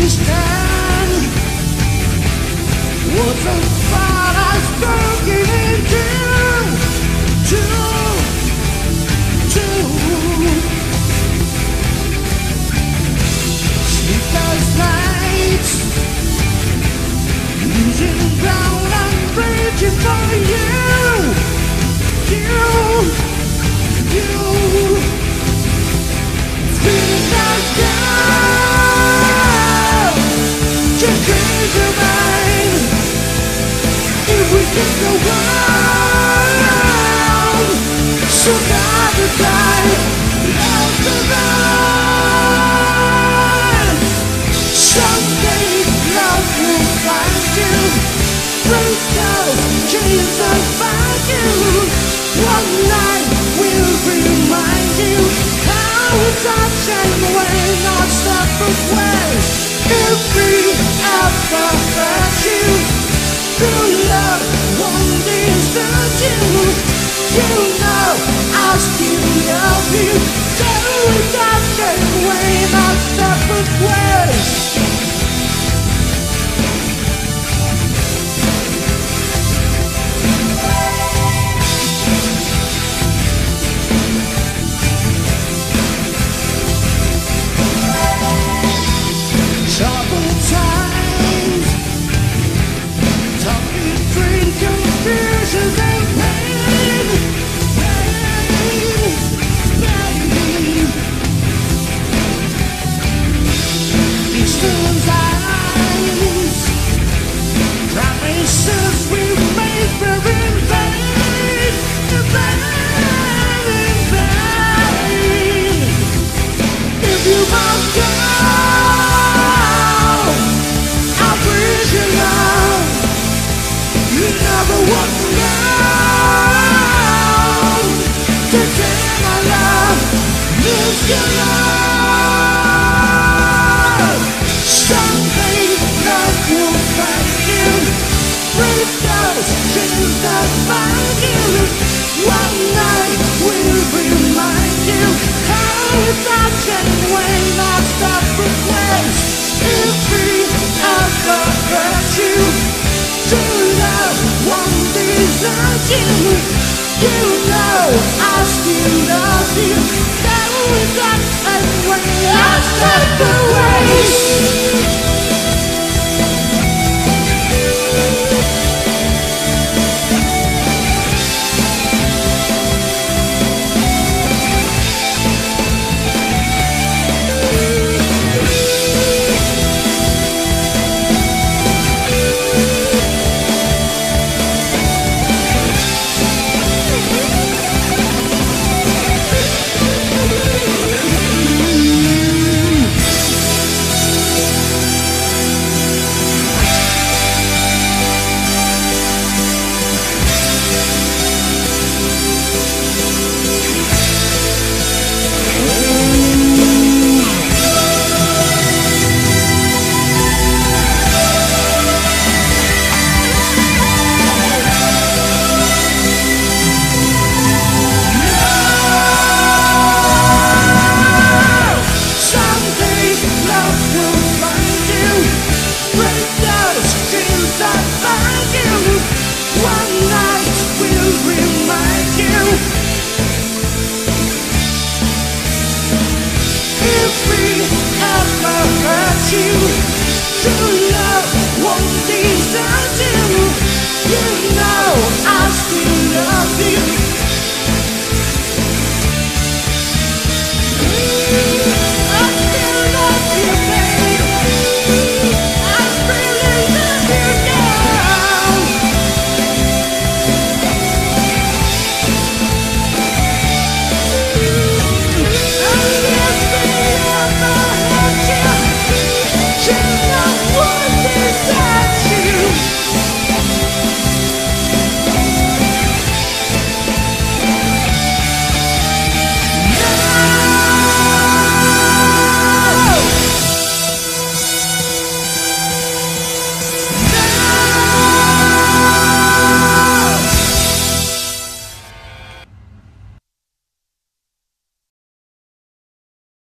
stand. What's a thought I've spoken into? Sleepless nights, losing ground and reaching for you. Feeling like down, just change your mind. If we can go on, so not the time, love the run. Someday love will find you. Break out, change and find you. One night will remind you how touch and when not separate ways. If we ever hurt you, true love won't desert you. You know I'll still love you. So we touch and when not separate ways. Troubled times, talking between confusion and pain, pain. Distant eyes, promises we made were in vain, in vain. If you must go, you never walk alone. Today my love lives your love. Someday love will find you. Break those chains that bind you. One night will remind you how touch and when not separate ways. If we ever hurt you, true love won't desert you. You know I still love you. That was that and when I step away. One night will remind you